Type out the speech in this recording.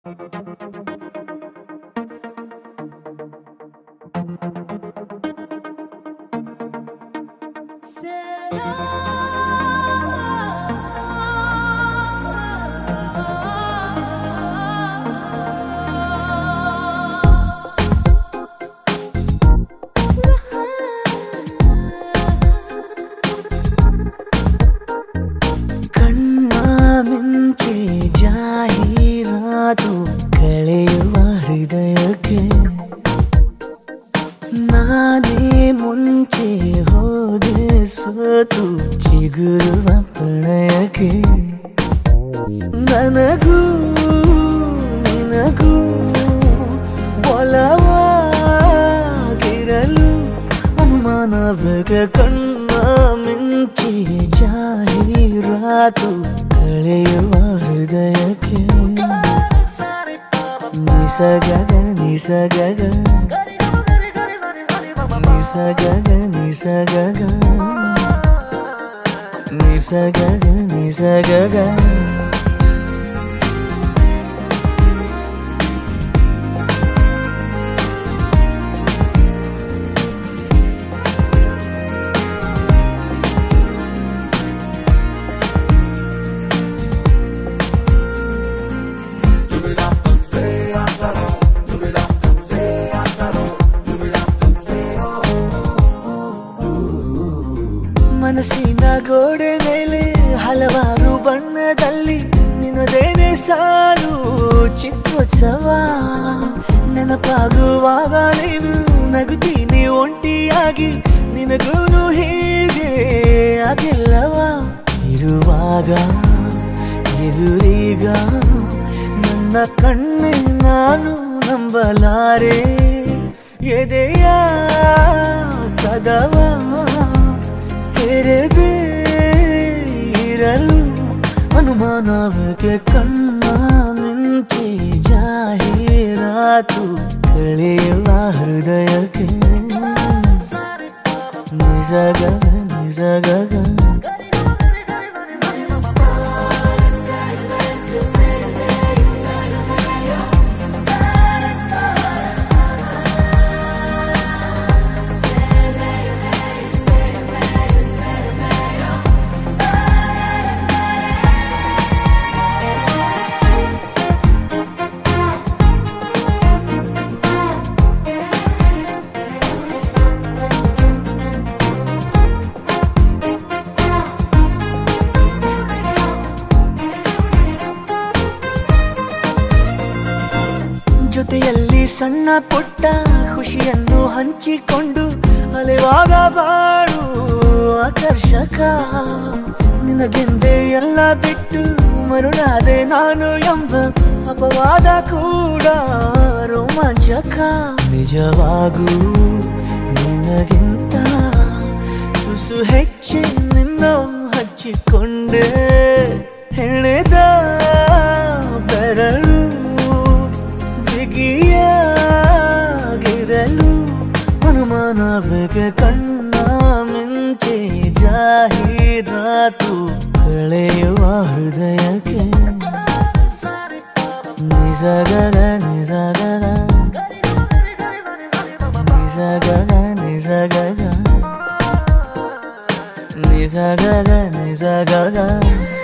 ಮಿಂಚೆ ಜಾಹೀರಾತು ಕಳೆಯುವ ಹೃದಯಕ್ಕೆ ನಾನೇ ಮುಂಚೆ ಹೋದೆ ಸೋತು ಚಿಗುರುವ ಪ್ರಣಯಕ್ಕೆ ನನಗೂ ನಿನಗೂ ಒಲವಾಗಿರಲು ಅನುಮಾನವೇ ಕಣ್ಣ ಮಿಂಚೆ ಜಾಹೀರಾತು ಕಳೆಯುವ ಹೃದಯಕ್ಕೆ ನಿಸಗಗ ನಿಸಗಗ ನಿಸಗಗ ನಿಸಗಗ ನಿಸಗಗ ನಿಸಗಗ ಮನಸ್ಸಿನ ಗೋಡೆ ಮೇಲೆ ಹಲವಾರು ಬಣ್ಣದಲ್ಲಿ ನಿನ್ನದೇನೆ ಸಾಲು ಚಿತ್ರೋತ್ಸವ ನೆನಪಾಗುವಾಗ ನೀನು ನಗುತ್ತೀನಿ ಒಂಟಿಯಾಗಿ ನಿನಗೂನು ಹೀಗೆ ಆಗಿಲ್ಲವ ಇರುವಾಗ ಎದುರೀಗ ನನ್ನ ಕಣ್ಣೆ ನಾನು ನಂಬಲಾರೆ ಎದೆಯ ಕದವ ತೆರೆದೇ ಇರಲು ಅನುಮಾನವೇ ಕಣ್ಣ ಮಿಂಚೆ ಜಾಹೀರಾತು ಕಳೆಯುವ ಹೃದಯಕ್ಕೆ ನಿಸಗಗ ನಿಸಗಗ ಜೊತೆಯಲ್ಲಿ ಸಣ್ಣ ಪುಟ್ಟ ಖುಷಿಯನ್ನು ಹಂಚಿಕೊಂಡು ಅಲೆವಾಗ ಬಾಳು ಆಕರ್ಷಕ ನಿನಗೆಂದೇ ಎಲ್ಲ ಬಿಟ್ಟು ಮರುಳಾದೆ ನಾನು ಎಂಬ ಅಪವಾದ ಕೂಡ ರೋಮಾಂಚಕ ನಿಜವಾಗೂ ನಿನಗಿಂತ ತುಸು ಹೆಚ್ಚು ನಿನ್ನ ಹಚ್ಚಿಕೊಂಡೆ ಹೆಣೆದ ಬೆರಳು ಬಿಗಿಯಾಗಿರಲು ಅನುಮಾನವೇ ಕಣ್ಣ ಮಿಂಚೆ ಜಾಹೀರಾತು ಕಳೆಯುವ ಹೃದಯಕ್ಕೆ ನಿಸಗಗ ನಿಸಗಗ ನಿಸಗಗ ನಿಸಗಗ ನಿಸಗಗ ನಿಸಗಗ